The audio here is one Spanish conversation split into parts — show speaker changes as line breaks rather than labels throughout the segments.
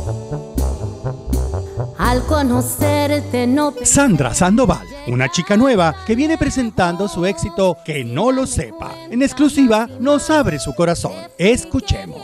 Al conocerte no...
Sandra Sandoval, una chica nueva que viene presentando su éxito Que no lo sepa. En exclusiva nos abre su corazón. Escuchemos.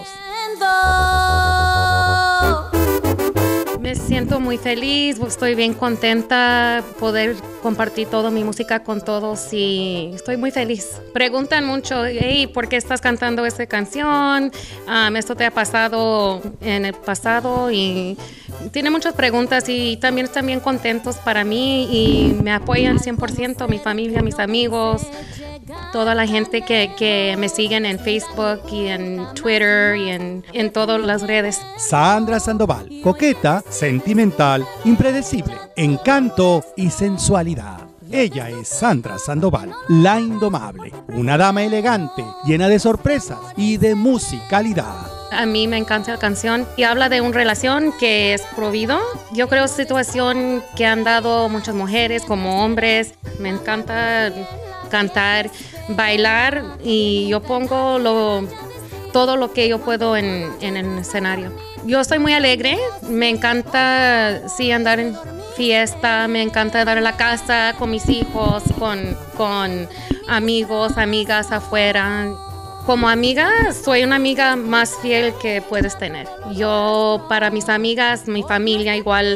Me siento muy feliz, estoy bien contenta poder compartir toda mi música con todos y estoy muy feliz. Preguntan mucho, hey, ¿por qué estás cantando esa canción? ¿Esto te ha pasado en el pasado? Y tienen muchas preguntas y también están bien contentos para mí y me apoyan 100%, mi familia, mis amigos, toda la gente que me siguen en Facebook y en Twitter y en todas las redes.
Sandra Sandoval, coqueta, sentimental, impredecible, encanto y sensualidad. Ella es Sandra Sandoval, la indomable, una dama elegante, llena de sorpresas y de musicalidad.
A mí me encanta la canción y habla de una relación que es prohibido. Yo creo situación que han dado muchas mujeres como hombres. Me encanta cantar, bailar y yo pongo todo lo que yo puedo en el escenario. Yo soy muy alegre, me encanta andar en fiesta, me encanta andar en la casa con mis hijos, con amigos, amigas afuera. Como amiga, soy una amiga más fiel que puedes tener. Yo para mis amigas, mi familia igual,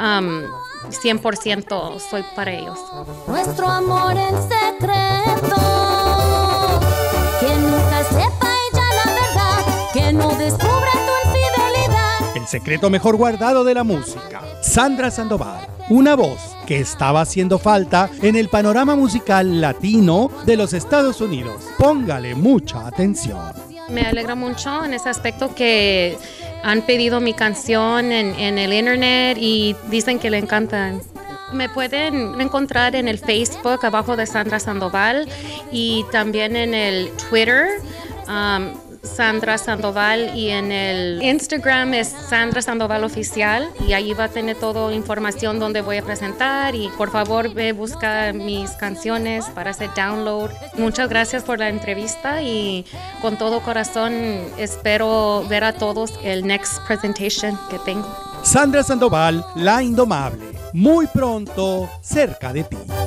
100% soy para ellos.
Nuestro amor en secreto, que nunca sepa ella la verdad, que no descubra tu infidelidad.
El secreto mejor guardado de la música. Sandra Sandoval, una voz que estaba haciendo falta en el panorama musical latino de los Estados Unidos. Póngale mucha atención.
Me alegra mucho en ese aspecto que han pedido mi canción en el internet y dicen que le encantan. Me pueden encontrar en el Facebook abajo de Sandra Sandoval y también en el Twitter, Sandra Sandoval, y en el Instagram es Sandra Sandoval Oficial y ahí va a tener toda la información donde voy a presentar y por favor ve busca mis canciones para hacer download. Muchas gracias por la entrevista y con todo corazón espero ver a todos el next presentation que tengo.
Sandra Sandoval, la indomable, muy pronto cerca de ti.